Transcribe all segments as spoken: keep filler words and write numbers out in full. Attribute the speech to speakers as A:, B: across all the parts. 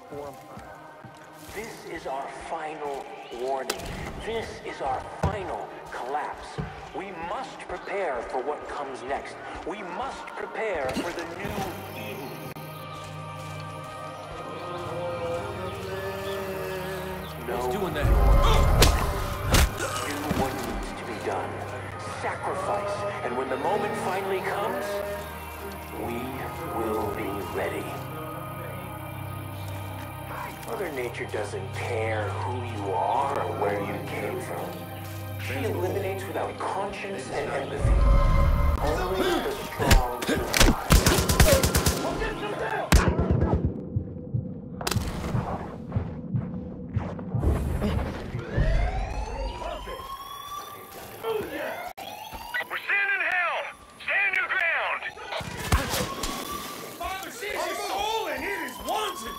A: This is our final warning. This is our final collapse. We must prepare for what comes next. We must prepare for the new Eden. No.
B: Who's doing that?
A: Do what needs to be done. Sacrifice. And when the moment finally comes, we will be ready. Mother Nature doesn't care who you are or where you came from. She eliminates without conscience and empathy. Only the strong survive. We'll get them down!
C: We're sending hell! Stand your ground!
D: Father sees your soul and it is wanted!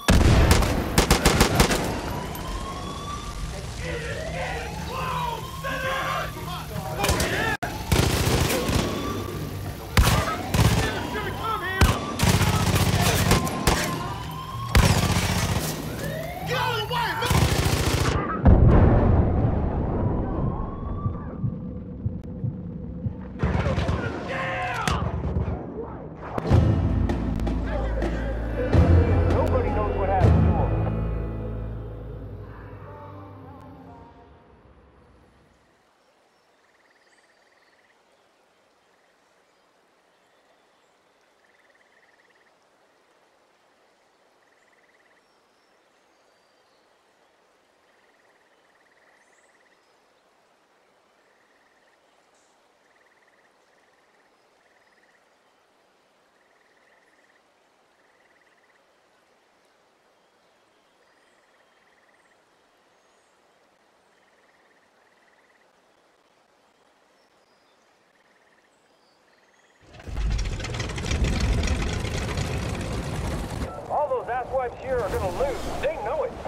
C: All those asswipes here are gonna lose. They know it.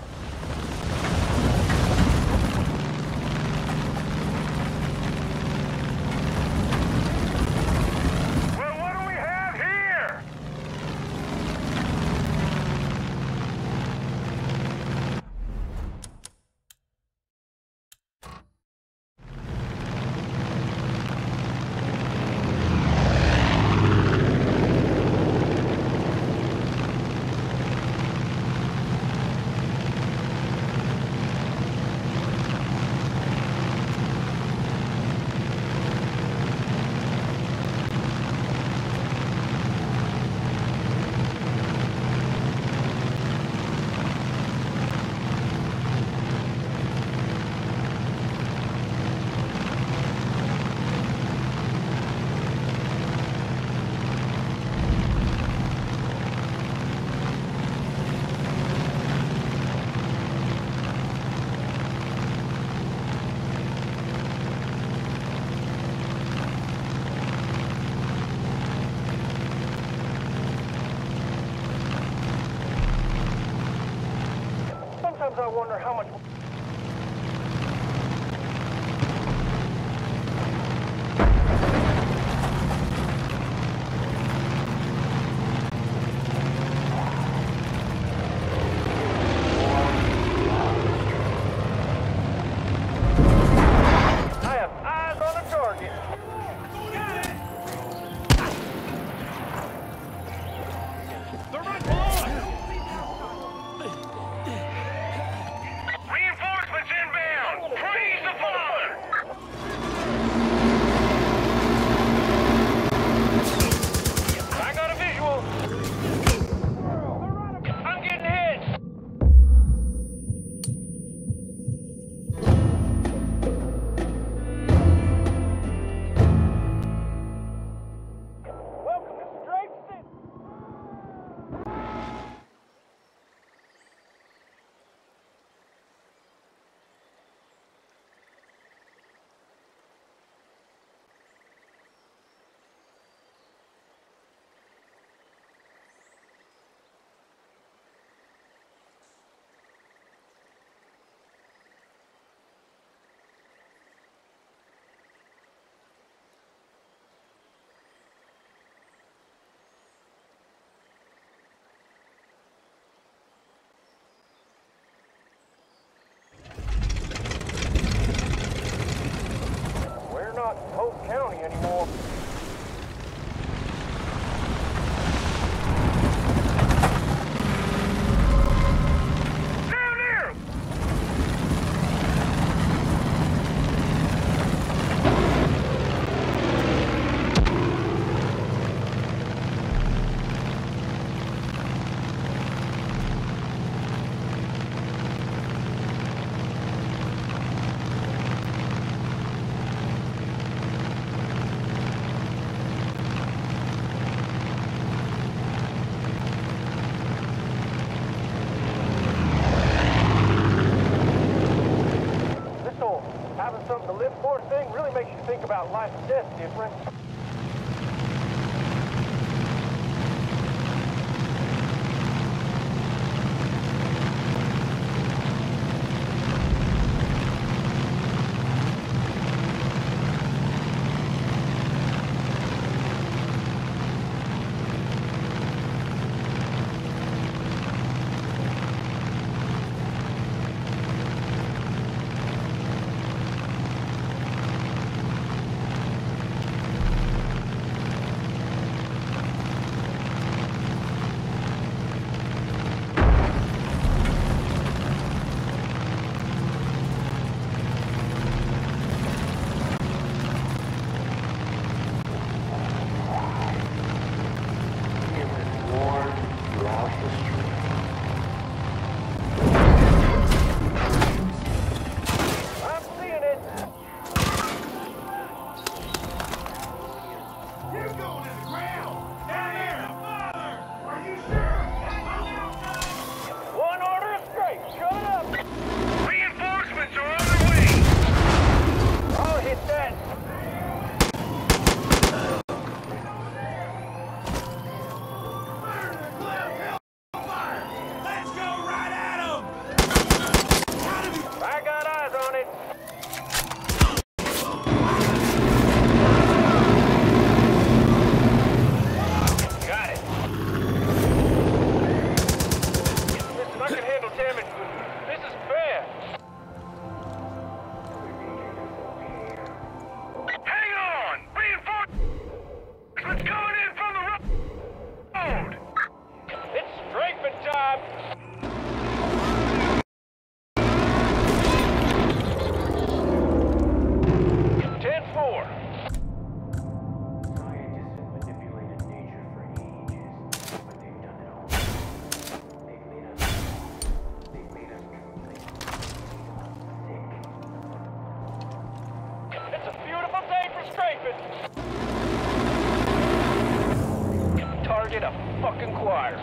C: Well, what do we have here? Sometimes I wonder how much... I have eyes on a target. They're right below us! Reinforcements Poor thing really makes you think about life and death different. Target a fucking choir.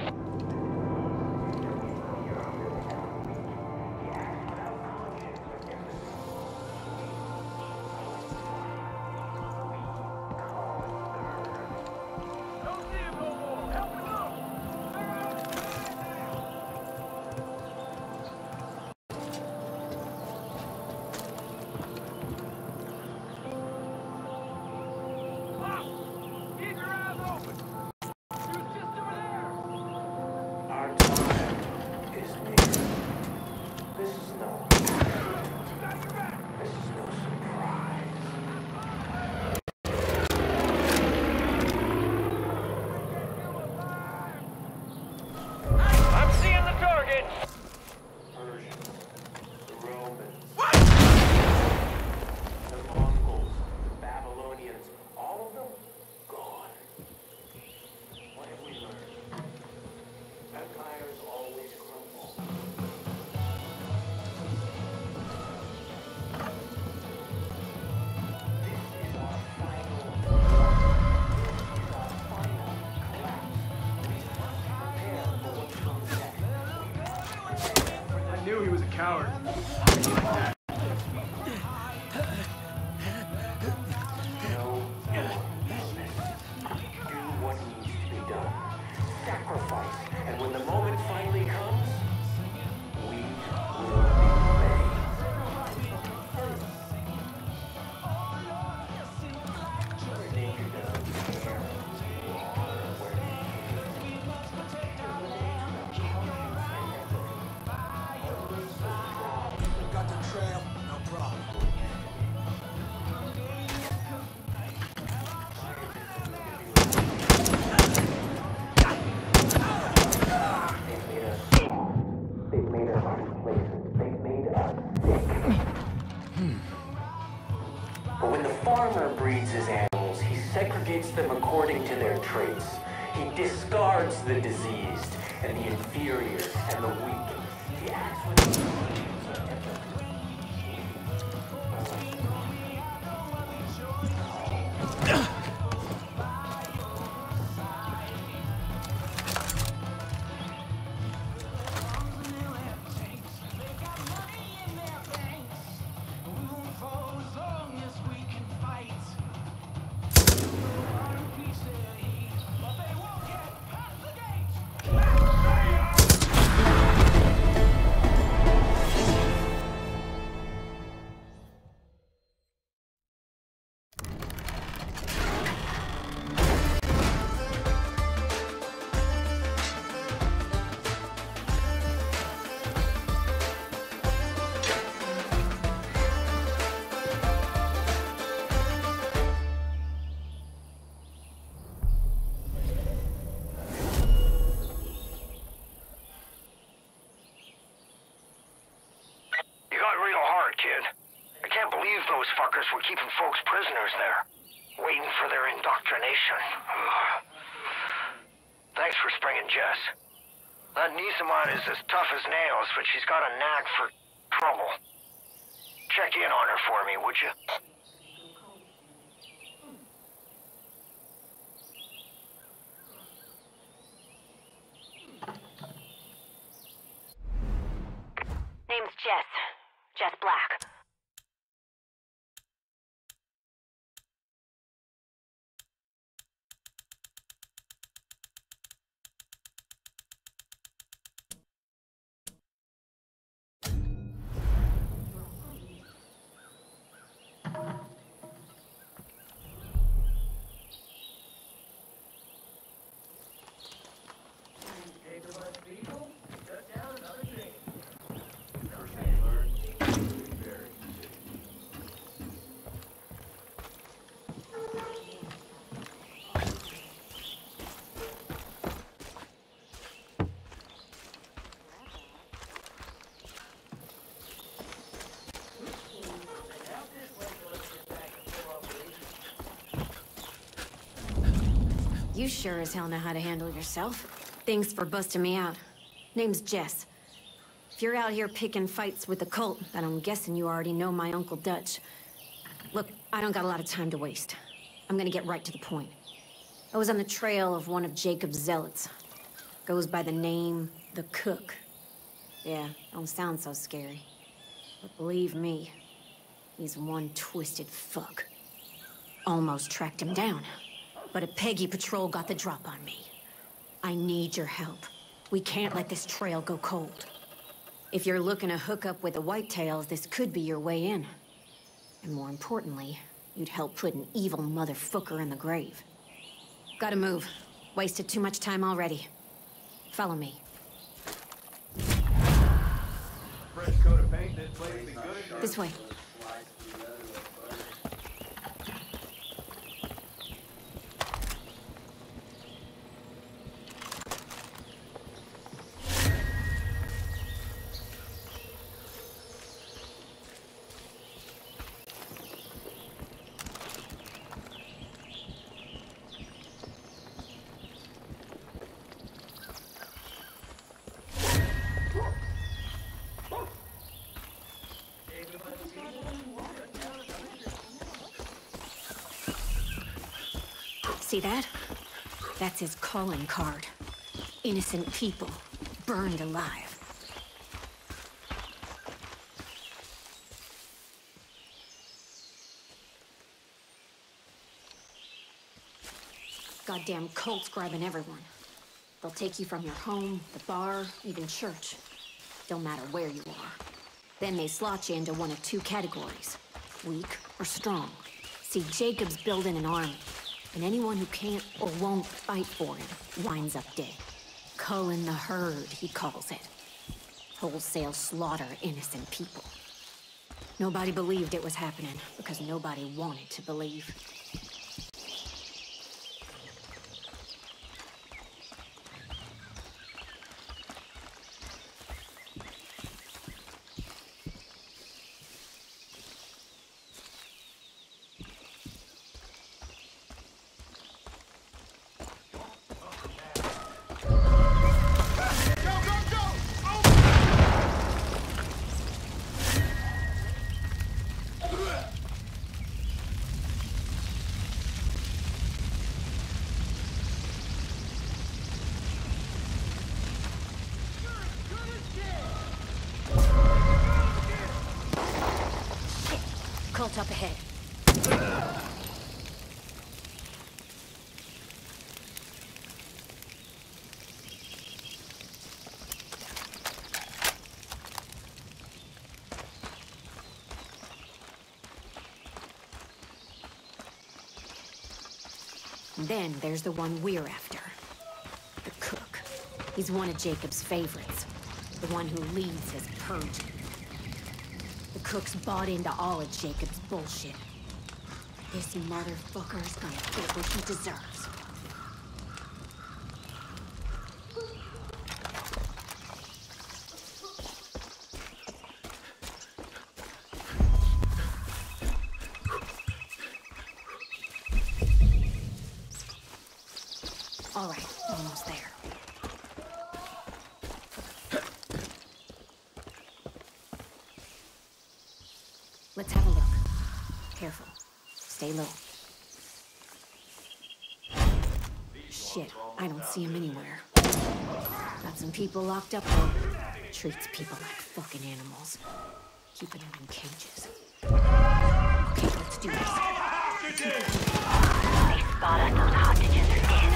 B: Coward.
A: But when the farmer breeds his animals, he segregates them according to their traits. He discards the diseased and the inferior and the weak. He acts with
B: motherfuckers were keeping folks prisoners there, waiting for their indoctrination. Thanks for springing Jess. That niece of mine is as tough as nails, but she's got a knack for trouble. Check in on her for me, would you?
E: Name's Jess. Jess Black. You sure as hell know how to handle yourself. Thanks for busting me out. Name's Jess. If you're out here picking fights with the cult, then I'm guessing you already know my Uncle Dutch. Look, I don't got a lot of time to waste. I'm gonna get right to the point. I was on the trail of one of Jacob's zealots. Goes by the name, the Cook. Yeah, don't sound so scary. But believe me, he's one twisted fuck. Almost tracked him down. But a Peggy patrol got the drop on me. I need your help. We can't let this trail go cold. If you're looking to hook up with the Whitetails, this could be your way in. And more importantly, you'd help put an evil motherfucker in the grave. Gotta move. Wasted too much time already. Follow me.
C: Fresh coat of paint, this place be good.
E: This way. See that? That's his calling card. Innocent people, burned alive. Goddamn cults grabbing everyone. They'll take you from your home, the bar, even church. Don't matter where you are. Then they slot you into one of two categories, weak or strong. See, Jacob's building an army. And anyone who can't or won't fight for him winds up dead. Culling the herd, he calls it. Wholesale slaughter innocent people. Nobody believed it was happening because nobody wanted to believe. Cult up ahead. And then there's the one we're after. The Cook. He's one of Jacob's favorites. The one who leads his purging. The Cook's bought into all of Jacob's bullshit. This motherfucker's gonna get what he deserves. All right, almost there. Let's have a look. Careful. Stay low. Shit, I don't see him anywhere. Got some people locked up though. Treats people like fucking animals. Keeping them in cages. Okay, let's do this.
F: They spot us, those hostages are dead.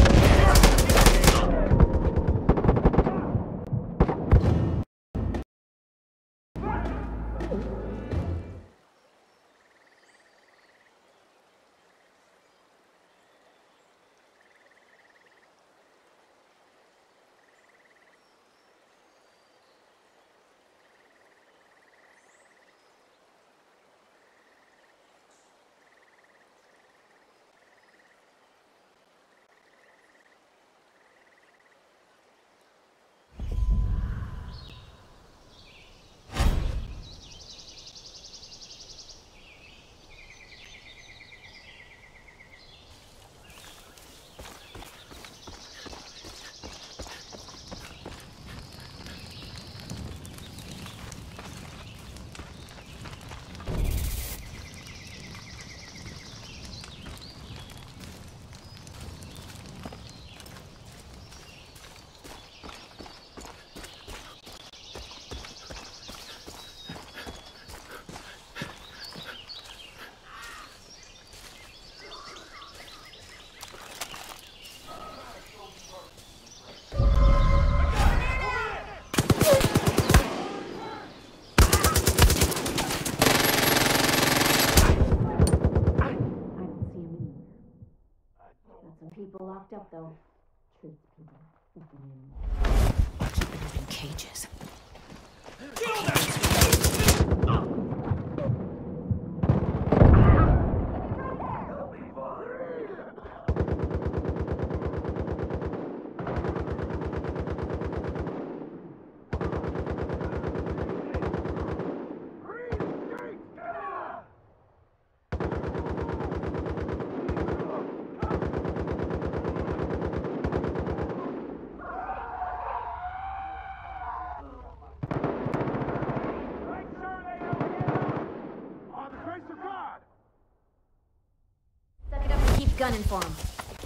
E: People locked up, though. Treats people fucking animals. Keeping them in cages.
D: Kill them!
E: Suck it up and keep gunning for him.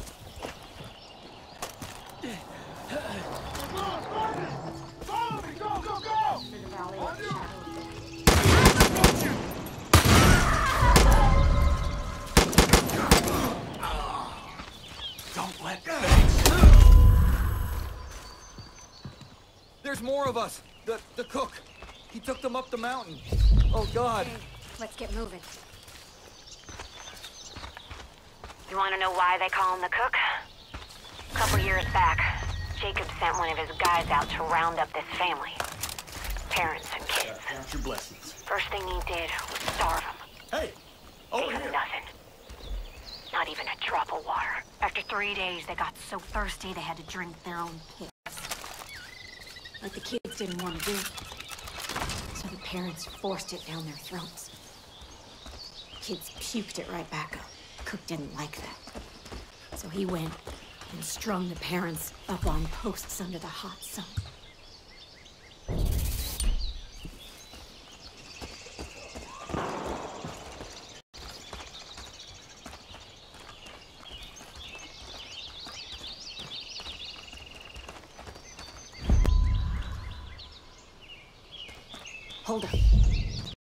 D: Follow me! Go, go, go!
E: For the valley of the shadow.
C: Don't let go.
G: There's more of us. The the cook. He took them up the mountain. Oh God.
E: Okay, let's get moving.
F: You want to know why they call him the cook? A couple years back, Jacob sent one of his guys out to round up this family. Parents and kids.
C: Count your blessings.
F: First thing he did was starve them.
C: Hey! Over
F: Gave them
C: here!
F: nothing. Not even a drop of water.
E: After three days, they got so thirsty they had to drink their own piss. Like the kids didn't want to do. So the parents forced it down their throats. Kids puked it right back up. Cook didn't like that. So he went and strung the parents up on posts under the hot sun. Hold up.